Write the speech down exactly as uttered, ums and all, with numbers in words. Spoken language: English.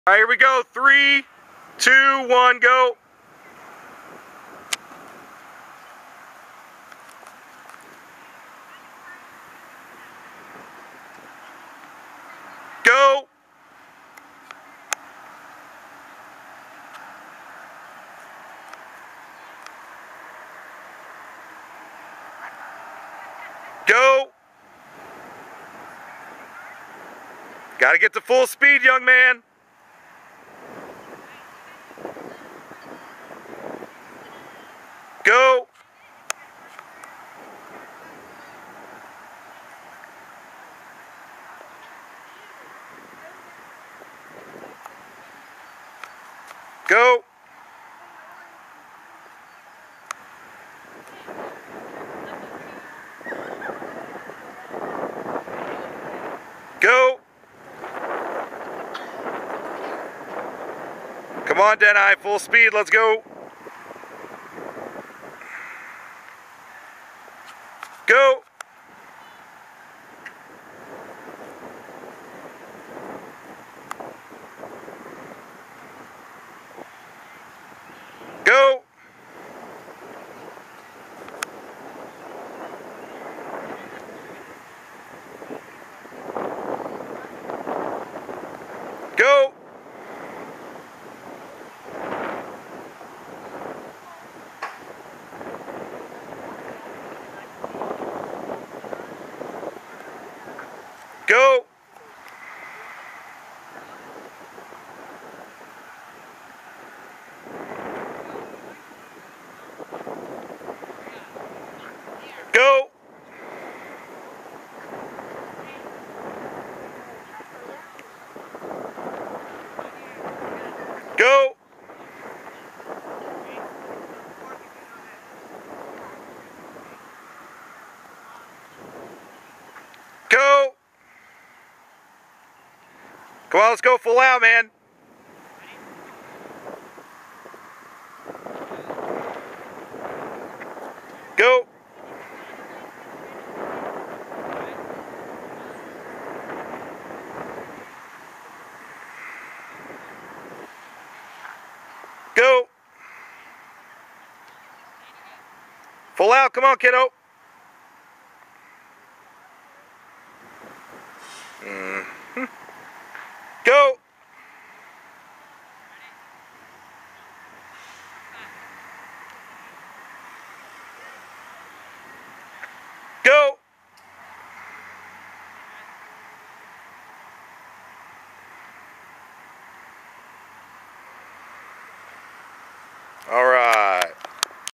All right, here we go. Three, two, one, go. Go. Go. Got to get to full speed, young man. Go. Go. Go. Come on, Denai, full speed, let's go. Go. Go. Go. Go. Go. Go. Go. Come on, let's go full out, man. Go. Go. Full out, come on, kiddo.